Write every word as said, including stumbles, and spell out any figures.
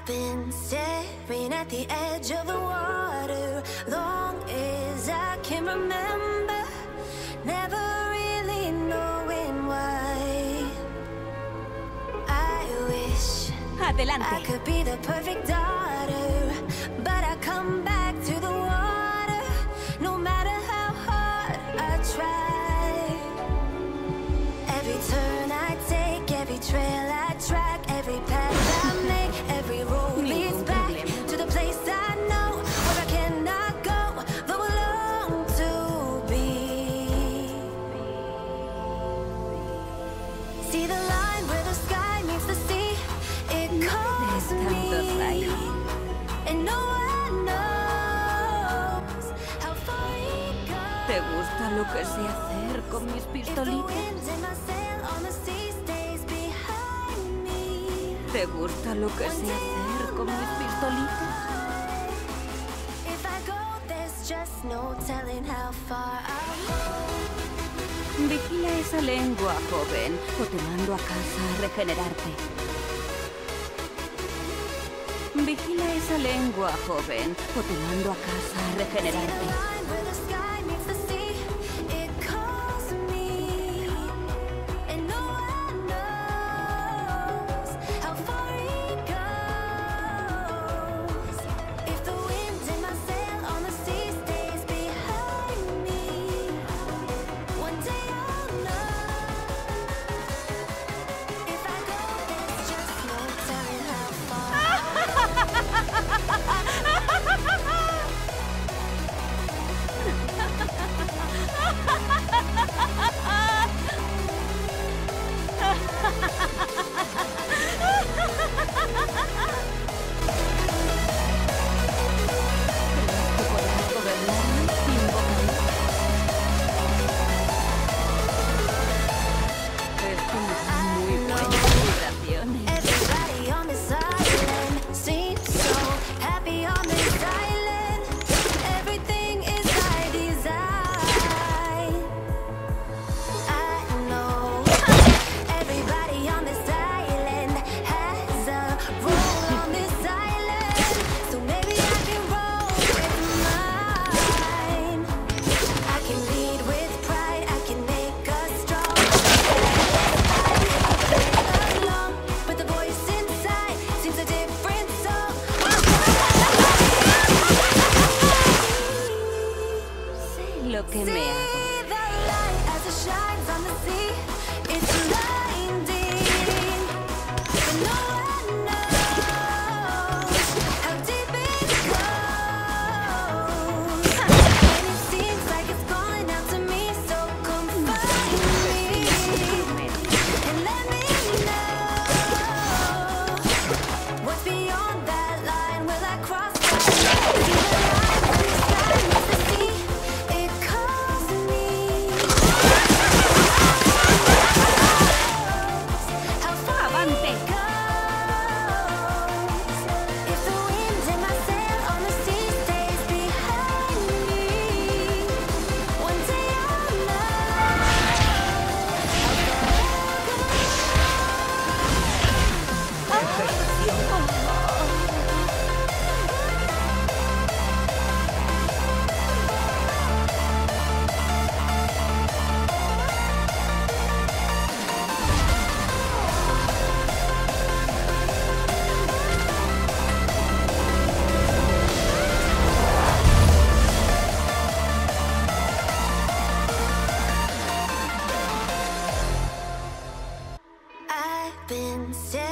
been staring at the edge of the water long as I can remember, never really knowing why. I wish Adelante. I could be the perfect daughter, but I come back to the water no matter how hard I try. Every turn I take, every trail I track, every path I make, every road leads back to the place I know where I cannot go, though I long to be. See the line where the sky meets the sea, it calls me, and no one knows how far it goes. ¿Te gusta lo que sé hacer con mis If the pistolitas? wind in my sail on the sea stays behind me, ¿Te gusta lo que sé hacer con mis pistolitas? if I go, there's just no telling how far I'll go. Vigila esa lengua, joven, o te mando a casa a regenerarte. Vigila esa lengua, joven, o te mando a casa a See the regenerarte. line where the sky meets the sea, it calls me, and no one knows how far it goes. If the wind in my sail on the sea stays behind me, one day I'll know. If I go, there's just no telling how far. ¿Podrás gobernarme sin vocación? Esto me da muy buenas vibraciones. Everybody on this island seems so happy on this island. Everything is by design. I know everybody on this island has a role on this island, so maybe I can roll with mine. I can lead with pride, I can make us strong. Along, but the voice inside seems a different song. Sé lo que me hago. See the light as it shines on the sea. It's blinding, but no one knows how deep it goes. And it seems like it's calling out to me, so come find me and let me know what's beyond that line. Will I cross the line? See the line when the sky meets the sea, it calls me. How far Avante. it goes. If the wind in my sail on the sea stays behind me, one day I'll know how far I'll go. I've been staring